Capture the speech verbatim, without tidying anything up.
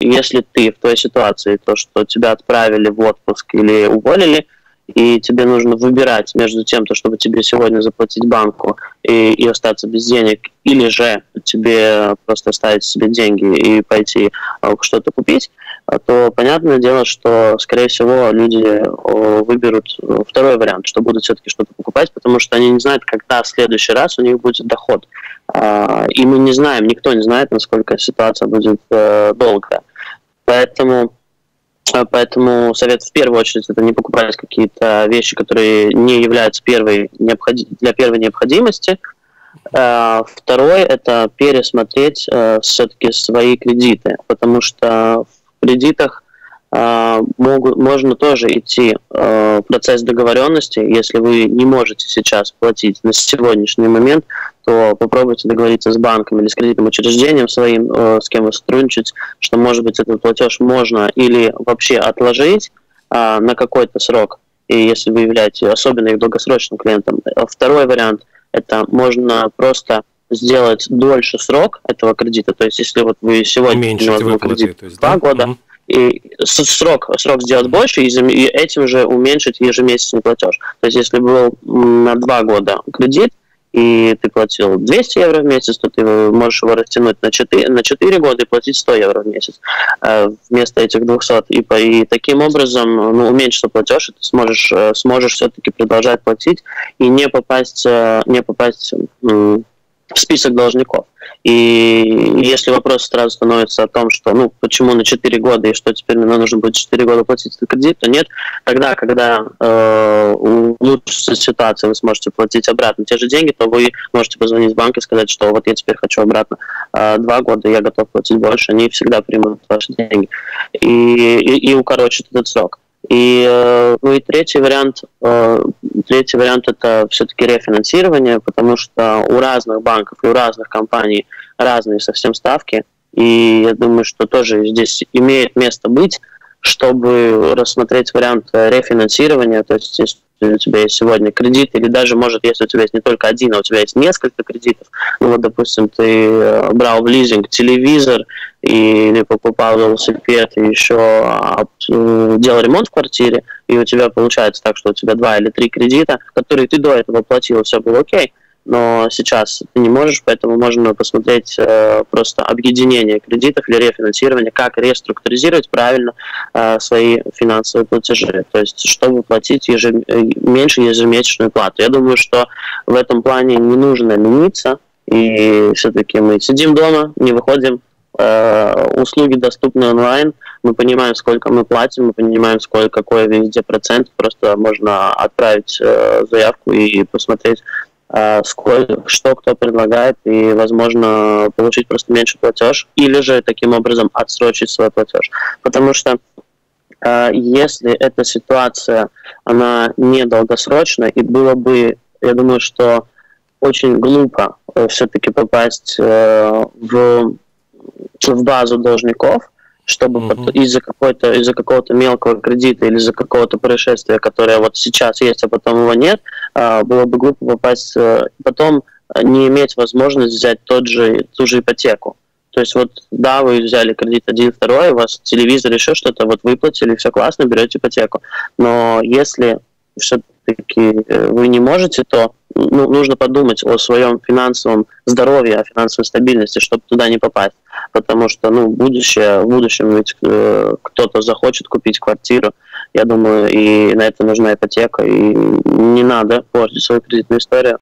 если ты в той ситуации, то, что тебя отправили в отпуск или уволили, и тебе нужно выбирать между тем, то, чтобы тебе сегодня заплатить банку и, и остаться без денег, или же тебе просто оставить себе деньги и пойти что-то купить, то понятное дело, что, скорее всего, люди выберут второй вариант, что будут все-таки что-то покупать, потому что они не знают, когда в следующий раз у них будет доход. И мы не знаем, никто не знает, насколько ситуация будет долгая. Поэтому... Поэтому совет в первую очередь это не покупать какие-то вещи, которые не являются первой необходи... для первой необходимости. Второе это пересмотреть все-таки свои кредиты, потому что в кредитах могут, можно тоже идти процесс договоренности. Если вы не можете сейчас платить на сегодняшний момент, то попробуйте договориться с банком или с кредитным учреждением своим, с кем вы сотрудничаете, что, может быть, этот платеж можно или вообще отложить на какой-то срок, и если вы являетесь особенно и долгосрочным клиентом. Второй вариант – это можно просто сделать дольше срок этого кредита, то есть если вот вы сегодня возьмете кредит два года, угу. И срок, срок сделать больше, и этим же уменьшить ежемесячный платеж. То есть, если был на два года кредит, и ты платил двести евро в месяц, то ты можешь его растянуть на четыре, на четыре года и платить сто евро в месяц вместо этих двухсот. И, и таким образом ну, уменьшится платеж, и ты сможешь, сможешь все-таки продолжать платить и не попасть, не попасть в список должников. И если вопрос сразу становится о том, что ну почему на четыре года и что теперь мне нужно будет четыре года платить за кредит, то нет. Тогда, когда э, улучшится ситуация, вы сможете платить обратно те же деньги, то вы можете позвонить в банк и сказать, что вот я теперь хочу обратно э, два года, я готов платить больше, они всегда примут ваши деньги и, и, и укорочат этот срок. И, ну и третий вариант, третий вариант это все-таки рефинансирование, потому что у разных банков и у разных компаний разные совсем ставки, и я думаю, что тоже здесь имеет место быть, чтобы рассмотреть вариант рефинансирования, то есть если у тебя есть сегодня кредит, или даже, может, если у тебя есть не только один, а у тебя есть несколько кредитов, ну вот, допустим, ты брал в лизинг телевизор, или покупал велосипед, и еще делал ремонт в квартире, и у тебя получается так, что у тебя два или три кредита, которые ты до этого платил, все было окей, но сейчас ты не можешь, поэтому можно посмотреть э, просто объединение кредитов или рефинансирование, как реструктуризировать правильно э, свои финансовые платежи, то есть чтобы платить ежем... меньше ежемесячную плату. Я думаю, что в этом плане не нужно лениться, и все-таки мы сидим дома, не выходим, э, услуги доступны онлайн, мы понимаем, сколько мы платим, мы понимаем, сколько, какой везде процент, просто можно отправить э, заявку и посмотреть, Сколько, что кто предлагает, и, возможно, получить просто меньше платеж, или же таким образом отсрочить свой платеж. Потому что э, если эта ситуация, она не долгосрочная, и было бы, я думаю, что очень глупо э, все-таки попасть э, в, в базу должников, чтобы mm-hmm. из-за какой-то, из-за какого-то мелкого кредита или из-за какого-то происшествия, которое вот сейчас есть, а потом его нет, было бы глупо попасть, потом не иметь возможность взять тот же, ту же ипотеку. То есть вот, да, вы взяли кредит один, второй, у вас телевизор, еще что-то, вот выплатили, все классно, берете ипотеку. Но если все-таки вы не можете, то ну, нужно подумать о своем финансовом здоровье, о финансовой стабильности, чтобы туда не попасть. Потому что ну, будущее, в будущем ведь э, кто-то захочет купить квартиру, я думаю, и на это нужна ипотека, и не надо портить свою кредитную историю.